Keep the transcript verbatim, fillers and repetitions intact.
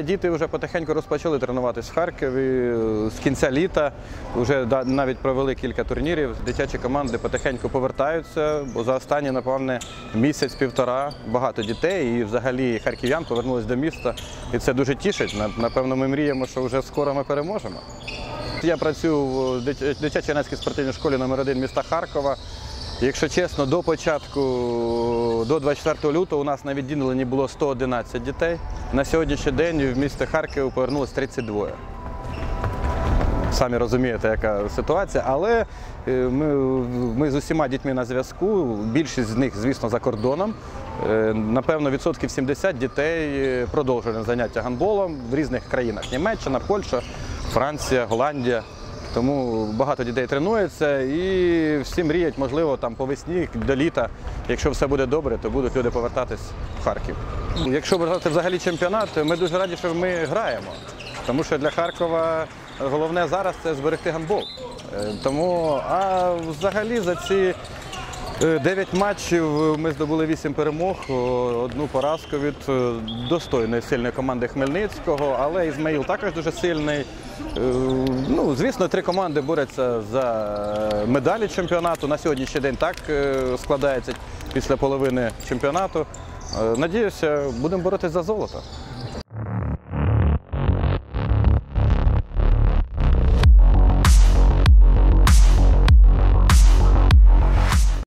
Діти вже потихеньку розпочали тренуватися в Харкові. З кінця літа вже навіть провели кілька турнірів. Дитячі команди потихеньку повертаються, бо за останні, напевне, місяць-півтора багато дитей і взагалі харків'ян повернулись до міста. І це дуже тішить. Напевно, ми мріємо, що вже скоро ми переможемо. Я працюю в дитячо-юнацькій спортивній школі номер один міста Харкова. Якщо чесно, до початку, до двадцять четвертого лютого у нас на відділенні було сто одинадцять дітей. На сьогоднішній день в місті Харків повернулося тридцять два. Самі розумієте, яка ситуація, але ми, ми з усіма дітьми на зв'язку, більшість з них, звісно, за кордоном. Напевно, відсотків сімдесят дітей продовжують заняття гандболом в різних країнах. Німеччина, Польща, Франція, Голландія. Тому багато дітей тренуються і всі мріють, можливо, там по весні, до літа, якщо все буде добре, то будуть люди повертатись в Харків. Якщо брати взагалі чемпіонат, ми дуже раді, що ми граємо. Тому що для Харкова головне зараз – це зберегти гандбол. Тому, а взагалі за ці дев'ять матчів ми здобули вісім перемог, одну поразку від достойної, сильної команди Хмельницького, але Ізмаїл також дуже сильний. Ну, звісно, три команди борються за медалі чемпіонату. На сьогоднішній день так складається після половини чемпіонату. Надіюся, будемо боротися за золото.